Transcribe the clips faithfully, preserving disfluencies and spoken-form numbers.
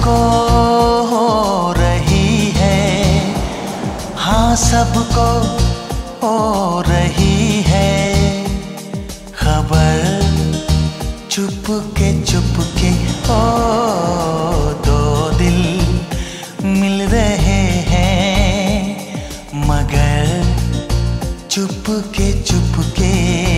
सबको हो रही है, हाँ सबको हो रही है खबर, चुप के चुप के ओ दो दिल मिल रहे हैं मगर चुप के चुप के।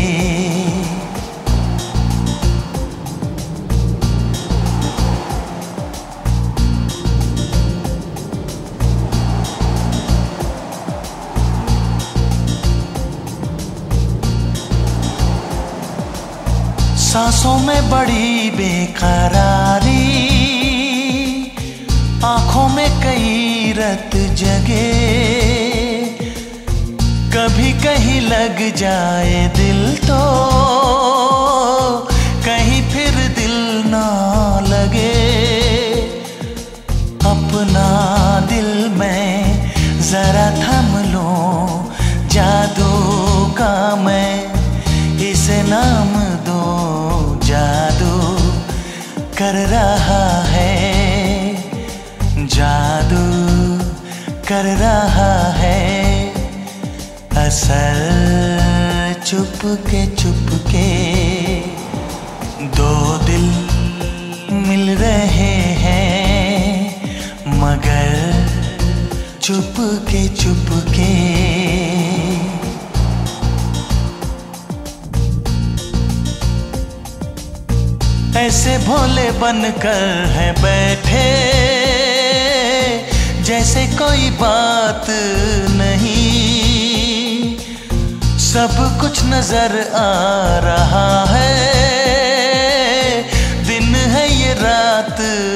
सांसों में बड़ी बेकरारी, आंखों में कई रत जगे, कभी कहीं लग जाए दिल तो कहीं फिर दिल ना लगे। अपना दिल में जरा थम लूं, जादू का मैं इसे नाम दूं, जादू कर रहा है, जादू कर रहा है असल चुप के चुप के। दो दिल मिल रहे हैं मगर चुप के चुप के। ऐसे भोले बनकर है बैठे जैसे कोई बात नहीं, सब कुछ नजर आ रहा है, दिन है ये रात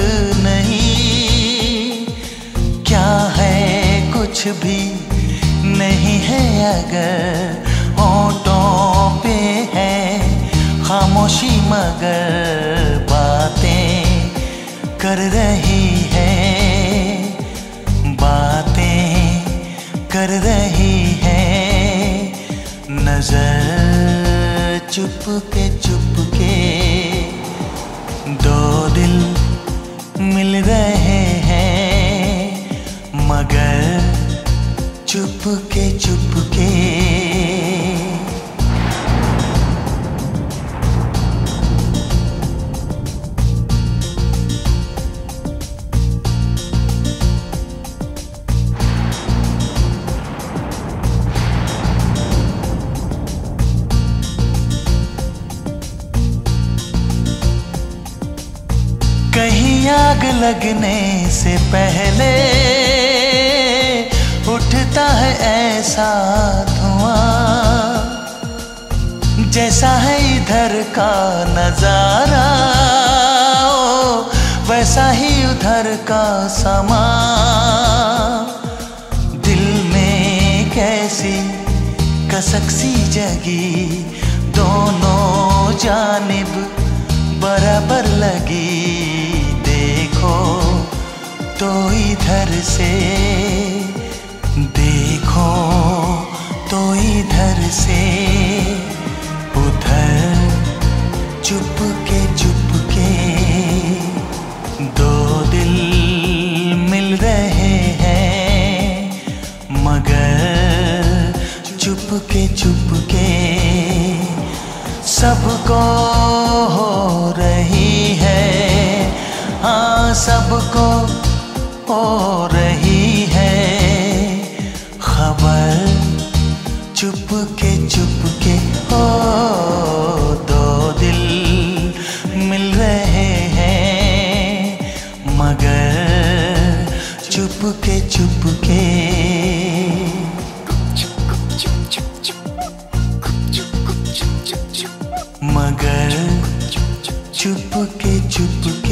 नहीं। क्या है कुछ भी नहीं है अगर होठों पे है खामोशी मगर बातें कर रही है, बातें कर रही है नजर चुप के चुप के। दो दिल मिल रहे हैं मगर चुप के चुप के। कहीं आग लगने से पहले उठता है ऐसा धुआं, जैसा है इधर का नजारा ओ, वैसा ही उधर का समा। दिल में कैसी कसक सी जगी, दोनों जानिब बराबर लगी। देखो तो इधर से, देखो तो इधर से, उधर चुप के चुप के। दो दिल मिल रहे हैं मगर चुप के चुप के। सबको हो रही है, हाँ सबको हो रही है खबर, चुप के चुप के। ओ दो दिल मिल रहे हैं मगर चुप के चुप के। मगर चुप के चुप